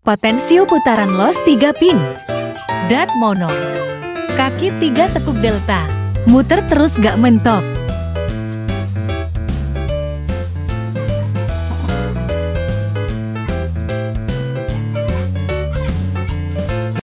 Potensio putaran los 3 pin. Dat mono. Kaki 3 tekuk delta. Muter terus gak mentok.